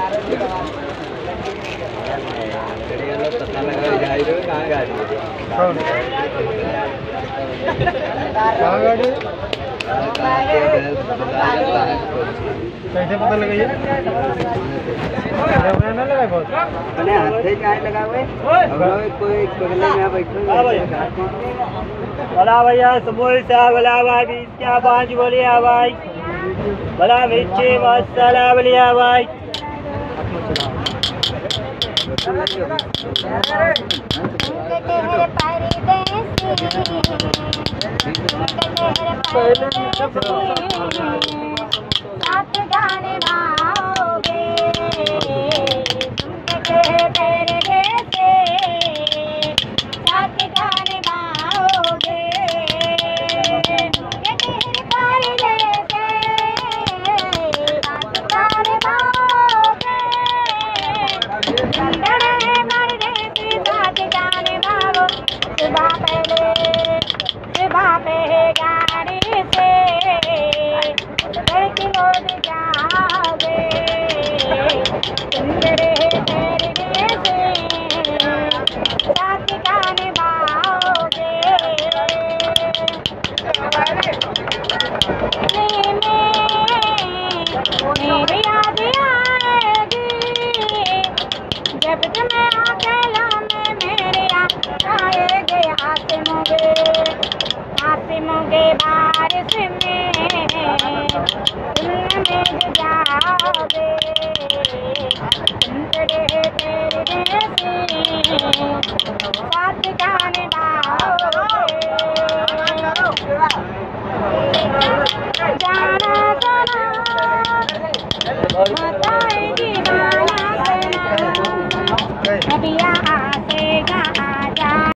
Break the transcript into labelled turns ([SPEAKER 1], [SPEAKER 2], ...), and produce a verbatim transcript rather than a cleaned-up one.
[SPEAKER 1] कैसे पता लगा ये? ना लगा बहुत।
[SPEAKER 2] अरे हाथ से क्या लगा हुए? अब कोई बगल में बैठो।
[SPEAKER 3] भला भैया समोसा भला भाई क्या पाँच बोलिया भाई भला मिर्ची मसाला बोलिया भाई
[SPEAKER 4] साथ गाने